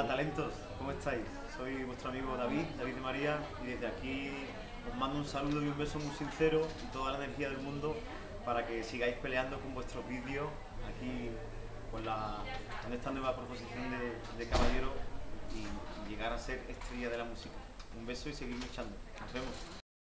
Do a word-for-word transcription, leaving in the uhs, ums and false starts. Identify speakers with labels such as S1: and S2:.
S1: Hola talentos, ¿cómo estáis? Soy vuestro amigo David, David de María, y desde aquí os mando un saludo y un beso muy sincero y toda la energía del mundo para que sigáis peleando con vuestros vídeos aquí con, la, con esta nueva proposición de, de caballero y, y llegar a ser estrella de la música. Un beso y seguir luchando. Nos vemos.